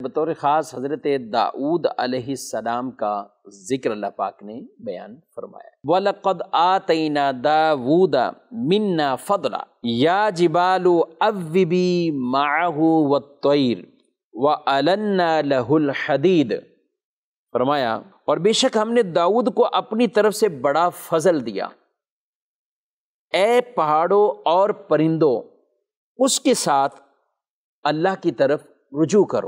بطور خاص حضرت داؤد علیہ السلام کا ذکر اللہ پاک نے بیان فرمایا۔ وَلَقَدْ آتَيْنَا دَاوُودَ مِنَّا فَضْلًا يَا جِبَالُ أَوِّبِي مَعَهُ وَالطَّيْرَ وَأَلَنَّا لَهُ الْحَدِيدَ، فرمایا اور بے شک ہم نے داؤد کو اپنی طرف سے بڑا فضل دیا، اے پہاڑوں اور پرندوں اس کے ساتھ اللہ کی طرف رجوع کرو،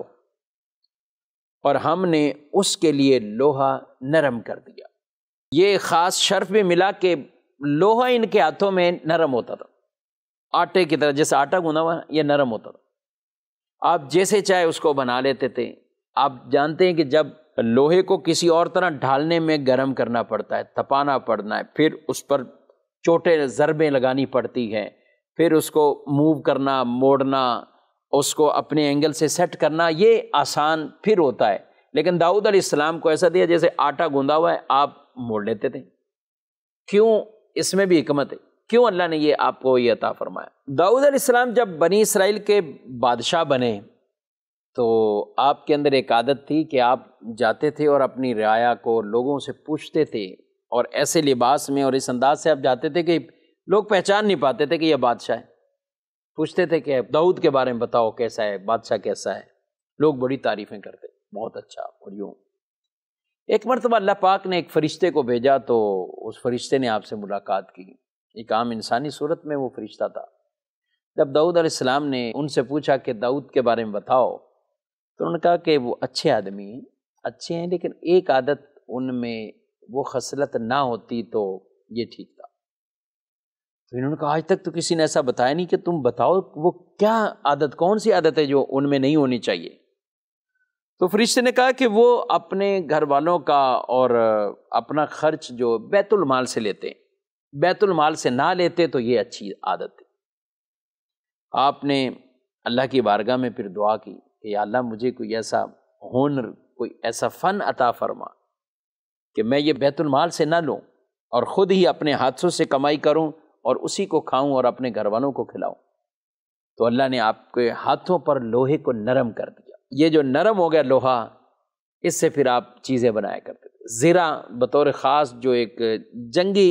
اور ہم نے اس کے لیے لوہا نرم کر دیا۔ یہ خاص شرف بھی ملا کہ لوہا ان کے ہاتھوں میں نرم ہوتا تھا، آٹے کی طرح، جیسے آٹا گونا ہوا یہ نرم ہوتا تھا، آپ جیسے چاہے اس کو بنا لیتے تھے۔ آپ جانتے ہیں کہ جب لوہے کو کسی اور طرح ڈھالنے میں گرم کرنا پڑتا ہے، تپانا پڑنا ہے، پھر اس پر چوٹے ضربیں لگانی پڑتی ہیں، پھر اس کو موو کرنا، موڑنا، اس کو اپنے اینگل سے سیٹ کرنا، یہ آسان پھر ہوتا ہے۔ لیکن داؤد علیہ السلام کو ایسا دیا جیسے آٹا گوندا ہوا ہے، آپ موڑ لیتے تھے۔ کیوں؟ اس میں بھی حکمت ہے، کیوں اللہ نے یہ آپ کو یہ عطا فرمایا۔ داؤد علیہ السلام جب بنی اسرائیل کے بادشاہ بنے تو آپ کے اندر ایک عادت تھی کہ آپ جاتے تھے اور اپنی رعایا کو لوگوں سے پوچھتے تھے، اور ایسے لباس میں اور اس انداز سے آپ جاتے تھے کہ لوگ پہچان نہیں پاتے تھے کہ یہ بادشاہ ہے۔ پوچھتے تھے کہ داؤد کے بارے میں بتاؤ کیسا ہے، بادشاہ کیسا ہے، لوگ بڑی تعریفیں کرتے، بہت اچھا۔ اور یوں ایک مرتبہ اللہ پاک نے ایک فرشتے کو بھیجا تو اس فرشتے نے آپ سے ملاقات کی، ایک عام انسانی صورت میں وہ فرشتہ تھا۔ جب داؤد علیہ السلام نے ان سے پوچھا کہ داؤد کے بارے میں بتاؤ، تو انہوں نے کہا کہ وہ اچھے آدمی ہیں، اچھے ہیں، لیکن ایک عادت ان میں وہ خصلت نہ ہوتی تو یہ ٹھیک تھا۔ تو انہوں نے کہا آج تک تو کسی نے ایسا بتایا نہیں، کہ تم بتاؤ وہ کیا عادت، کون سی عادت ہے جو ان میں نہیں ہونی چاہیے۔ تو فرشتے نے کہا کہ وہ اپنے گھر والوں کا اور اپنا خرچ جو بیت المال سے لیتے ہیں، بیت المال سے نہ لیتے تو یہ اچھی عادت تھی۔ آپ نے اللہ کی بارگاہ میں پھر دعا کی کہ یا اللہ مجھے کوئی ایسا ہنر، کوئی ایسا فن عطا فرما کہ میں یہ بیت المال سے نہ لوں اور خود ہی اپنے ہاتھوں سے کمائی کروں اور اسی کو کھاؤں اور اپنے گھر والوں کو کھلاؤں۔ تو اللہ نے آپ کے ہاتھوں پر لوہے کو نرم کر دیا۔ یہ جو نرم ہو گیا لوہا، اس سے پھر آپ چیزیں بنایا کرتے تھے۔ زرہ بطور خاص جو ایک جنگی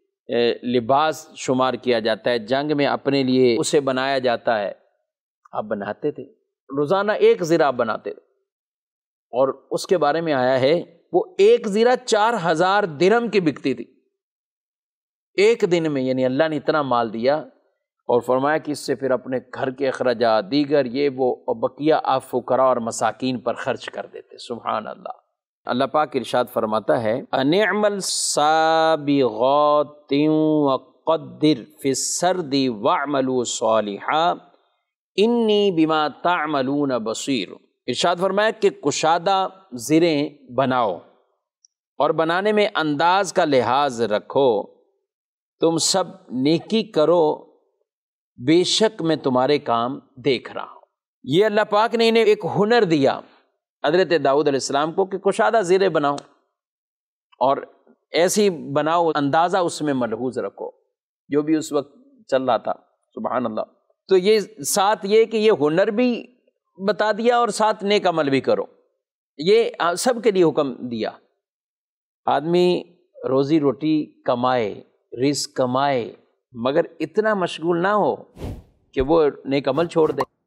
لباس شمار کیا جاتا ہے، جنگ میں اپنے لیے اسے بنایا جاتا ہے، آپ بناتے تھے، روزانہ ایک زرہ آپ بناتے تھے، اور اس کے بارے میں آیا ہے وہ ایک زرہ 4000 درہم کی بکتی تھی ایک دن میں، یعنی اللہ نے اتنا مال دیا، اور فرمایا کہ اس سے پھر اپنے گھر کے اخراجات دیگر یہ وہ بقیہ آپ فقراء اور مساکین پر خرچ کر دیتے۔ سبحان اللہ۔ اللہ پاک ارشاد فرماتا ہے اَنِعْمَلْ سَابِغَاتٍ وَقَدِّرْ فِي السَّرْدِ وَاعْمَلُوا صَالِحًا اِنِّي بِمَا تَعْمَلُونَ بَصِيرٌ۔ ارشاد فرمایا کہ کشادہ زریں بناؤ اور بنانے میں انداز کا لحاظ رکھو، تم سب نیکی کرو، بے شک میں تمہارے کام دیکھ رہا ہوں۔ یہ اللہ پاک نے انہیں ایک ہنر دیا حضرت داؤد علیہ السلام کو کہ کشادہ زریں بناؤ اور ایسی بناؤ، اندازہ اس میں ملحوظ رکھو جو بھی اس وقت چل رہا تھا۔ سبحان اللہ۔ تو یہ ساتھ یہ کہ یہ ہنر بھی بتا دیا اور ساتھ نیک عمل بھی کرو، یہ سب کے لیے حکم دیا۔ آدمی روزی روٹی کمائے، رزق کمائے، مگر اتنا مشغول نہ ہو کہ وہ نیک عمل چھوڑ دے۔